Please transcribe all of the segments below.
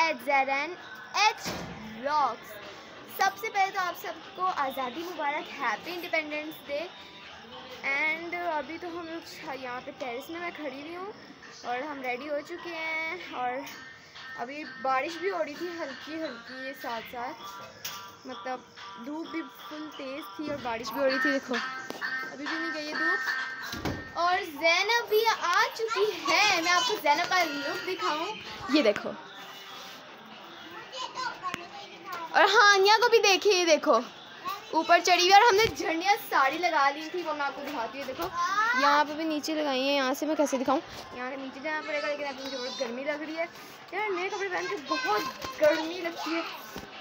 ZNH Vlogs। सबसे पहले तो आप सबको आज़ादी मुबारक, हैप्पी इंडिपेंडेंस डे। एंड अभी तो हम लोग यहाँ पे टेरेस में मैं खड़ी हुई हूँ और हम रेडी हो चुके हैं। और अभी बारिश भी हो रही थी हल्की हल्की, ये साथ साथ मतलब धूप भी फुल तेज़ थी और बारिश भी हो रही थी। देखो अभी भी नहीं गई है धूप। और ज़ैनब भी आ चुकी है। मैं आपको ज़ैनब का लुक दिखाऊं, ये देखो। और हानिया को भी देखिए, देखो ऊपर चढ़ी हुई। और हमने झंडियाँ साड़ी लगा ली थी, वो मैं आपको दिखाती हूँ। देखो यहाँ पे भी नीचे लगाई है। यहाँ से मैं कैसे दिखाऊँ, यहाँ से नीचे जाना पड़ेगा। लेकिन अभी मुझे बहुत गर्मी लग रही है यार, नए कपड़े पहन के बहुत गर्मी लगती है।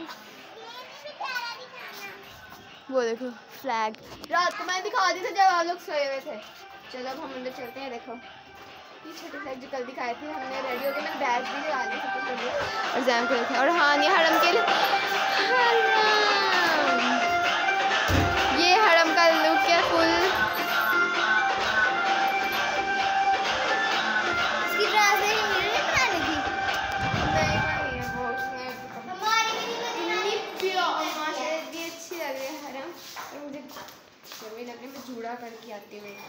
वो देखो फ्लैग, रात को मैं दिखा दी थी जब आप लोग सोए हुए थे। चलो अब हम अंदर चलते हैं। देखो ये छोटे फ्लैग जो कल दिखाए थे, हमने रेडी हो गए। मैंने बैग भी लगा लिया सब कुछ कर लिया और जैम को रखे। और हाँ ये हरम के लिए, ये हरम का लुक है फुल। इसकी ड्रेस नहीं बनाने की, नहीं बनी है वो, इतनी अच्छी लग रही है हरम। और मुझे गर्मी लग रही है, मैं जूड़ा करके आती हूँ।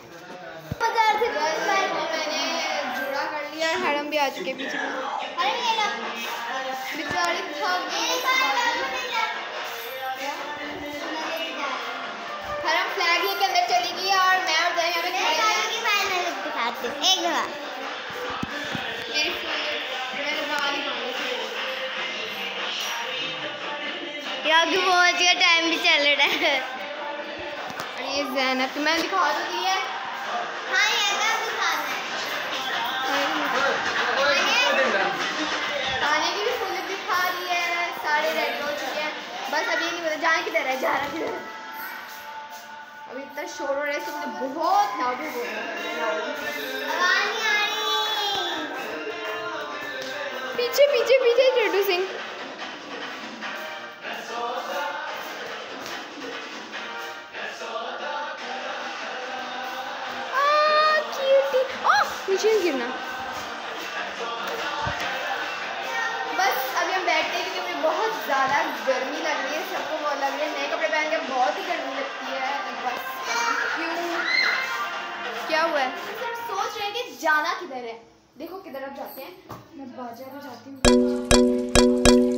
मैंने जूड़ा कर लिया और हरम भी आ चुके पीछे। बेचारी थक गई। हरम फ्लैग लेके अंदर चली गई और मैं और जय यहाँ पे खड़े हैं। एक जगह मेरी मैंने बाल ही बांधे थे यार, पहुँच गया, टाइम भी चल रहा है। और ये ज़ैनब की मैंने दिखा तो दी है। हाँ ये दिखाना है। ताने की भी फुल दिखा रही है। सारे रेडी हो चुके हैं, बस अभी नहीं पता जाने किधर है, जाना किधर है। अभी इतना शोर हो रहा है, तो मुझे बहुत लाउड हो रहा है। पीछे पीछे पीछे चड्डू सिंह। नीचे गिरना। बस अभी हम बैठते हैं क्योंकि मुझे बहुत ज़्यादा गर्मी लग रही है। सबको वो लग रही है, नए कपड़े पहन के बहुत ही गर्मी लगती है। बस क्यों, क्या हुआ है? सर सोच रहे हैं कि जाना किधर है। देखो किधर अब जाते हैं। मैं बाजार में जाती हूँ।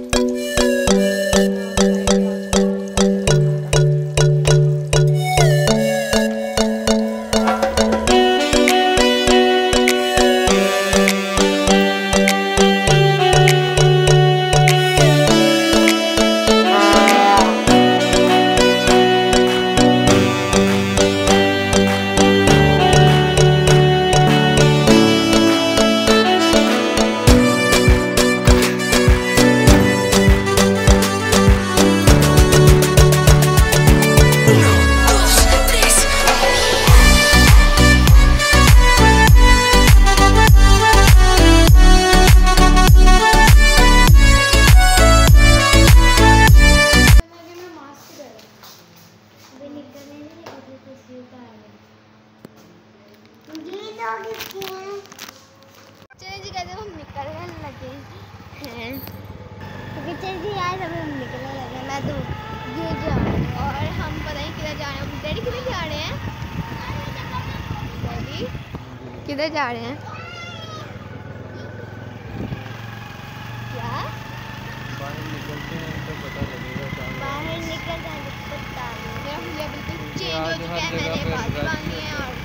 चलिए जी कहते हम निकलने लगे हैं, क्योंकि चलिए यार अभी हम निकलने लगे। मैं तो ये जा और हम पता नहीं किधर जा रहे हैं। डैडी किधर जा रहे हैं? डैडी किधर जा रहे हैं? क्या बाहर निकलते हैं तो पता लगेगा। बाहर निकल जाए तो पता लगेगा। मुझे बिल्कुल चेंज हो चुका है। मैंने बाजू बांधी है और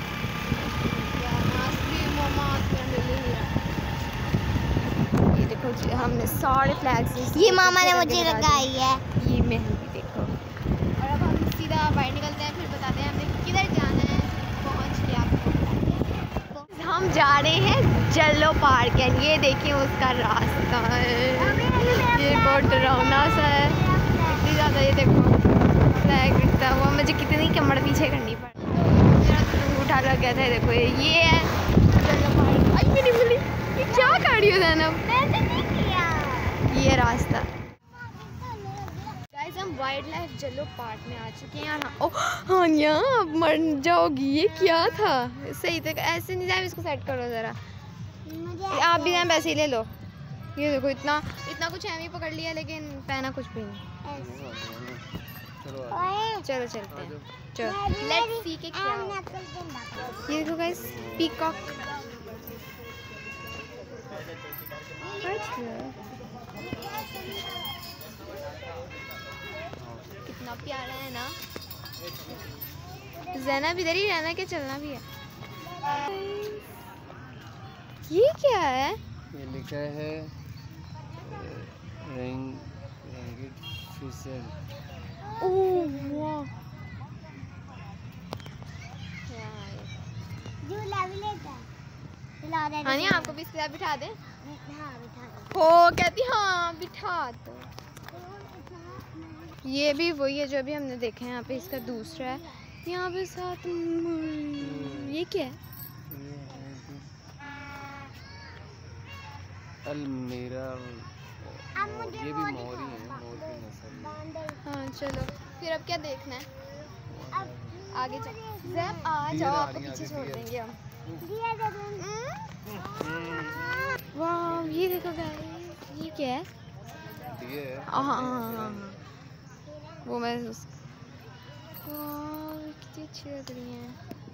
ये देखो जी हमने सारे फ्लैग्स, ये मामा ने मुझे लगाई है। ये मेहंदी देखो। और अब हम सीधा बाहर निकलते हैं, फिर बताते हैं हमें किधर जाना है। पहुंच के आपको हम जा रहे हैं जल्लो पार्क है। ये देखिए उसका रास्ता है, ये बहुत डरावना सा है। इतनी ज़्यादा ये देखो फ्लैग दिखता हुआ, मुझे कितनी कमर पीछे करनी पड़ी। मेरा उठा लग गया था। देखो ये है जल्लो पार्क। आई मेरी मिली, ये क्या कर रही हो ज़ैनब? ये रास्ता। गाइस हम वाइल्ड लाइफ जल्लो पार्क में आ चुके हैं। यहाँ ओ हानिया अब मर जाओगी। ये क्या था? सही तो ऐसे नहीं जाए, इसको सेट करो ज़रा। आप भी जाए, वैसे ही ले लो। ये देखो इतना इतना कुछ हैवी पकड़ लिया लेकिन पहना कुछ भी नहीं। चलो चलते हैं, चलो लेट्स सी के क्या होगा। ये देखो गाइस पीकॉक, कितना प्यारा है ना। ज़ैनब इधर ही रहना, क्या चलना भी है। ये क्या है? ये लिखा है रैंगिट फिशर। ओह वाह, हाँ नहीं आपको भी इसके साथ बिठा दे। हो कहती हाँ बिठा दो। ये भी वही है जो अभी हमने देखा है। यहाँ पे इसका दूसरा है, यहाँ पे साथ। ये क्या है? अलमीरा। ये भी मोर ही है, मोर की नस्ल। हाँ चलो फिर अब क्या देखना है? आगे चल ज़ैब आ जाओ, आपको पीछे छोड़ देंगे हम। वाह ये देखो गाइस, ये क्या है? हाँ वो मैं कितनी अच्छी लग रही हैं।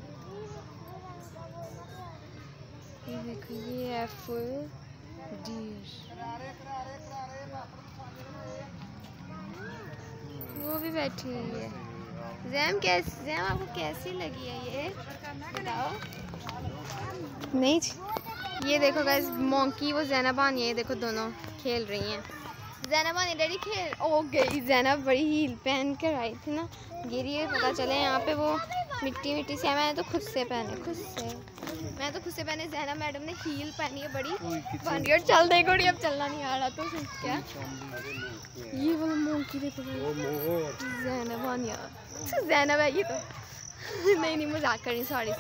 ये देखो ये है फुल डियर, वो भी बैठी हुई है। ज़ैम आपको कैसी लगी है ये बताओ? नहीं ये देखो गाइस मोंकी, वो ज़ैनबान, ये देखो दोनों खेल रही हैं। ज़ैनबान डैडी खेल ओ गई। ज़ैनब बड़ी हील पहन कर आई थी ना, गिरी है पता चले यहाँ पे वो मिट्टी से। मैंने तो खुद से पहने ज़ैनब मैडम ने हील पहनी है बड़ी बन रही। और चल देखो अब चलना नहीं आ रहा तो क्या। ये वाला मोंकी देखो ज़ैनबान यार, ज़ैनब है ये तो। नहीं मजाक कर रही, सॉरी।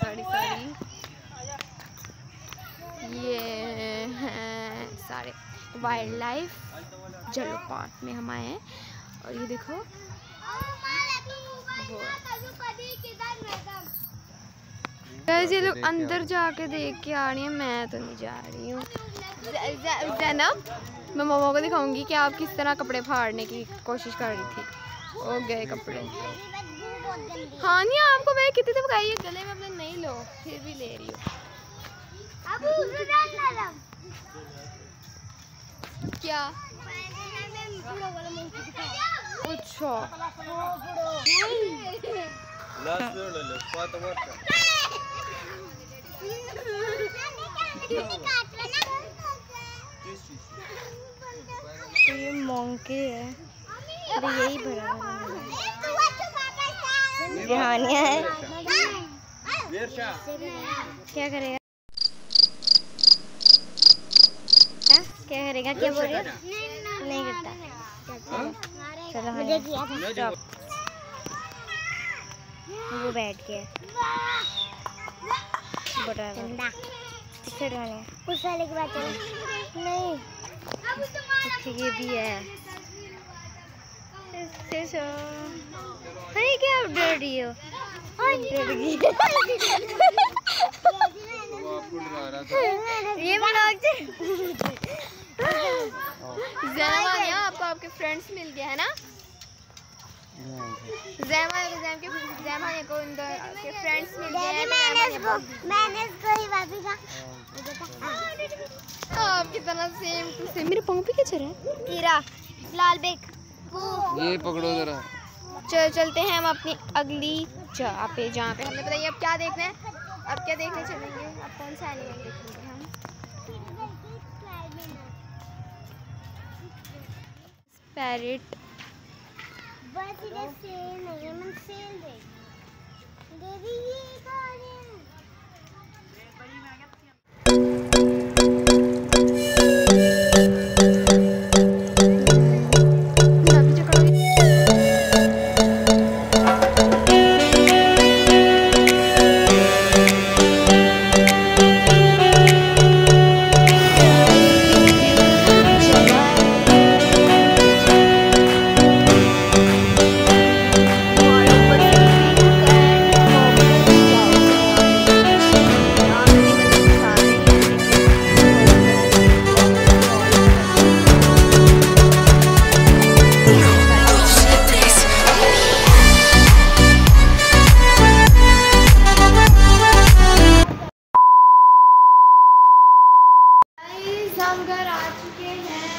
ये हैं सारे वाइल्ड लाइफ जलो पार्क में हम आए हैं। और ये देखो ये लोग अंदर जाके देख के आ रही हैं, मैं तो नहीं जा रही हूँ। ज़ैनब मैं मम्मा को दिखाऊंगी कि आप किस तरह कपड़े फाड़ने की कोशिश कर रही थी। हो गए कपड़े। हाँ नहीं आपको मैंने कितनी दफा कही है गले में अपने नहीं लो, फिर भी ले रही हो। क्या अच्छा ये मोंकी है, यही भरा है। क्या करेगा क्या बोल रही हो? नहीं करता। चलो वो बैठ गया उस वाले की बात नहीं। ये भी है। अरे क्या आप डर रही हो? डर गई। ये आपको आपके फ्रेंड्स मिल गया है ना? ज़ैम को उनके फ्रेंड्स मिल गए हैं। मैंने इसको ही वापस आपकी तरह सेम टू सेम। मेरे पाँव पे क्या चल रहा है? कीड़ा लाल बेग। ये पकड़ो जरा। चलते हैं हम अपनी अगली जगह पे जहाँ पे हमें बताइए अब क्या देखना है। अब क्या देखने चलेंगे? अब कौन सा एनिमल देखेंगे हम? पैरेट। बस इधर सेल नहीं है, मन सेल देख। दीदी ये कौन है? हम घर आ चुके हैं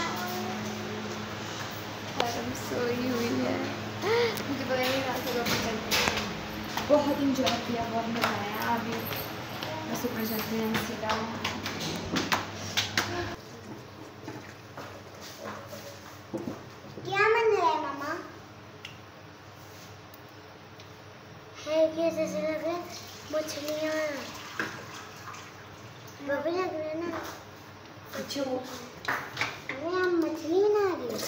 और हम सोई हुई है। मुझे पता नहीं रात को अपन चलते हैं। बहुत इंजॉय किया, बहुत मज़ा आया। अभी बस ऊपर चलते हैं सीधा। क्या बन रहा है मामा? है कि जैसे लग रहा है मछलियाँ बबे लग रहे हैं ना। अच्छा वो अरे हम मछली बना रही है।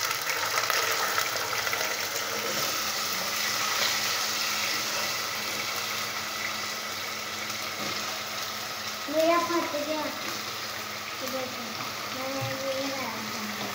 मेरा फट गया। मैंने ये लगाया था।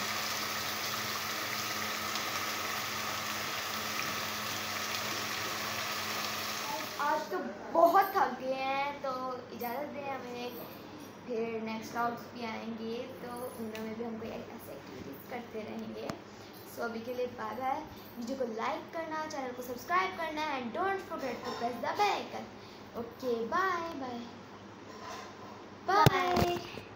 आज तो बहुत थक गए हैं, तो इजाज़त दें हमें। फिर नेक्स्ट व्लॉग्स भी आएंगे तो उनमें भी हम कोई ऐसे एक्टिविटीज़ करते रहेंगे। सो अभी के लिए बाय बाय। वीडियो को लाइक करना, चैनल को सब्सक्राइब करना and don't forget to press the bell icon. Okay bye bye bye.